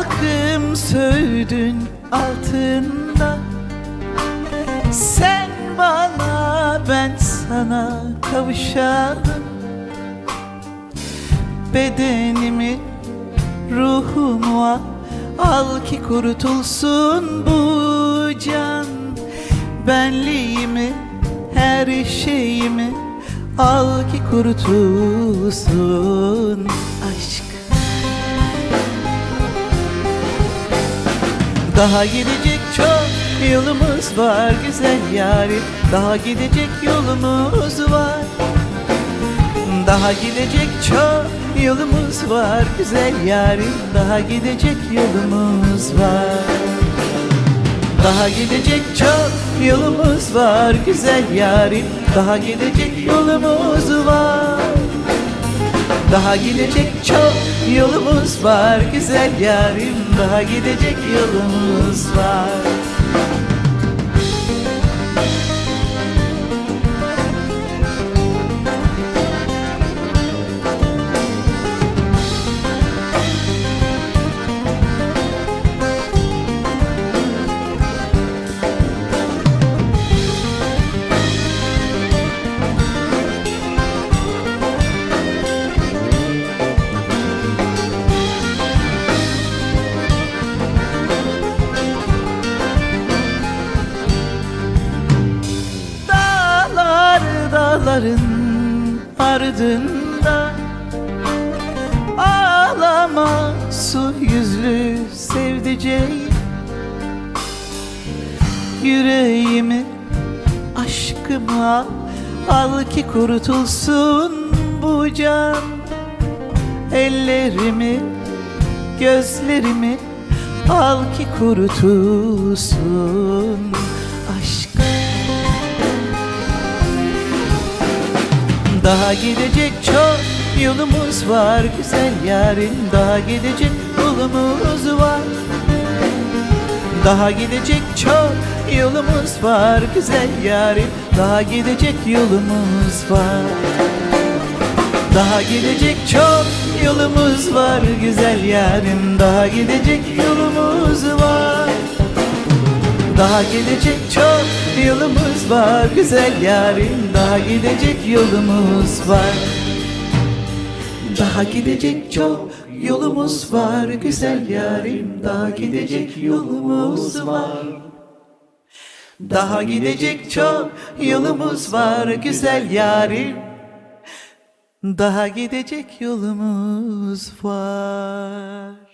Salkım söğüdün altında, sen bana ben sana kavuşalım. Bedenimi, ruhumu al ki kurtulsun bu can. Benliğimi, her şeyimi al ki kurtulsun aşk. Daha gidecek çok yolumuz var güzel yarim, daha gidecek yolumuz var. Daha gidecek çok yolumuz var güzel yarim, daha gidecek yolumuz var. Daha gidecek çok yolumuz var güzel yarim, daha gidecek yolumuz var. Daha gidecek çok yolumuz var güzel yarim, daha gidecek yolumuz var. Dağların ardında ağlama su yüzlü sevdiceğim. Yüreğimi, aşkıma al ki kurtulsun bu can. Ellerimi, gözlerimi al ki kurtulsun aşk. Daha gidecek çok yolumuz var güzel yarim, daha gidecek yolumuz var. Daha gidecek çok yolumuz var güzel yarim, daha gidecek yolumuz var. Daha gidecek çok yolumuz var güzel yarim, daha gidecek yolumuz var. Daha gidecek çok yolumuz var güzel yarim, daha gidecek yolumuz var. Daha gidecek çok yolumuz var güzel yarim, daha gidecek yolumuz var. Daha gidecek çok yolumuz var güzel yarim, daha gidecek yolumuz var.